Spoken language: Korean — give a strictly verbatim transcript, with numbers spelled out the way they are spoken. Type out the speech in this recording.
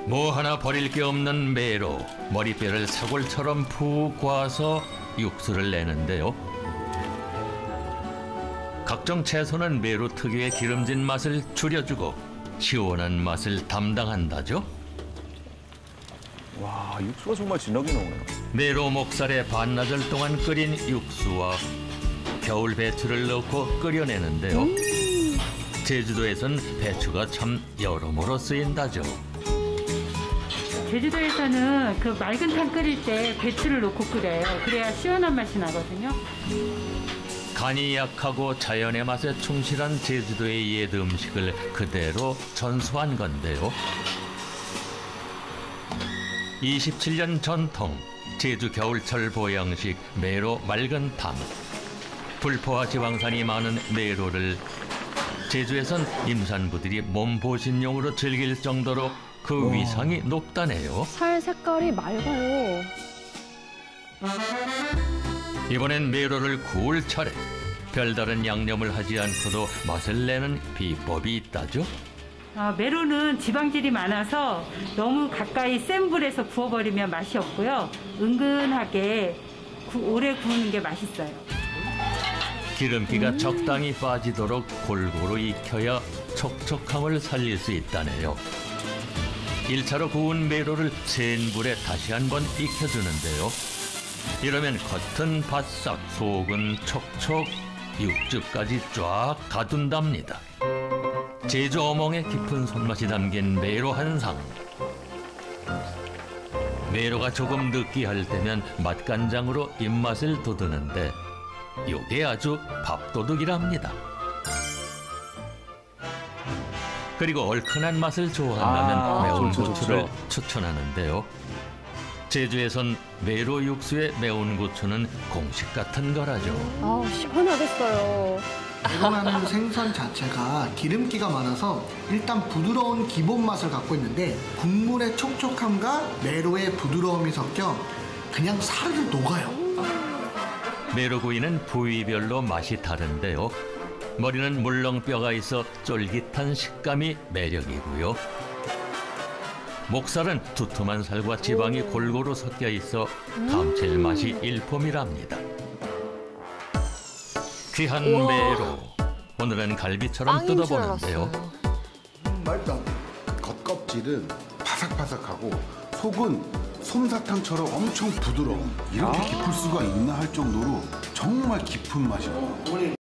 뭐 하나 버릴 게 없는 메로. 머리뼈를 사골처럼 푹 과서 육수를 내는데요. 각종 채소는 메로 특유의 기름진 맛을 줄여주고 시원한 맛을 담당한다죠. 와, 육수가 정말 진하게 나오네요. 메로 목살에 반나절 동안 끓인 육수와 겨울 배추를 넣고 끓여내는데요. 음. 제주도에선 배추가 참 여러모로 쓰인다죠. 제주도에서는 그 맑은 탕 끓일 때 배추를 넣고 끓여요. 그래야 시원한 맛이 나거든요. 간이 약하고 자연의 맛에 충실한 제주도의 옛 음식을 그대로 전수한 건데요. 이십칠 년 전통 제주 겨울철 보양식 메로 맑은 탕. 불포와 지방산이 많은 메로를 제주에선 임산부들이 몸보신용으로 즐길 정도로 그 와. 위상이 높다네요. 살 색깔이 맑아요. 이번엔 메로를 구울 차례. 별다른 양념을 하지 않고도 맛을 내는 비법이 있다죠. 아, 메로는 지방질이 많아서 너무 가까이 센 불에서 구워버리면 맛이 없고요. 은근하게 구, 오래 구우는 게 맛있어요. 기름기가 음. 적당히 빠지도록 골고루 익혀야 촉촉함을 살릴 수 있다네요. 일 차로 구운 메로를 센 불에 다시 한번 익혀주는데요. 이러면 겉은 바싹, 속은 촉촉, 육즙까지 쫙 가둔답니다. 제주 어몽의 깊은 손맛이 담긴 메로 한 상. 메로가 조금 느끼할 때면 맛간장으로 입맛을 돋우는데 이게 아주 밥도둑이랍니다. 그리고 얼큰한 맛을 좋아한다면 아, 매운 좋죠, 고추를 좋죠. 추천하는데요. 제주에선 메로 육수에 매운 고추는 공식 같은 거라죠. 아우, 시원하겠어요. 메로라는 생선 자체가 기름기가 많아서 일단 부드러운 기본 맛을 갖고 있는데 국물의 촉촉함과 메로의 부드러움이 섞여 그냥 사르르 녹아요. 메로구이는 부위별로 맛이 다른데요. 머리는 물렁뼈가 있어 쫄깃한 식감이 매력이고요. 목살은 두툼한 살과 지방이 골고루 섞여 있어 감칠맛이 일품이랍니다. 귀한 메로. 오늘은 갈비처럼 빵인 줄 뜯어보는데요. 알았어요. 음, 맛있다. 겉껍질은 바삭바삭하고 속은 솜사탕처럼 엄청 부드러워. 이렇게 깊을 수가 있나 할 정도로 정말 깊은 맛이에요.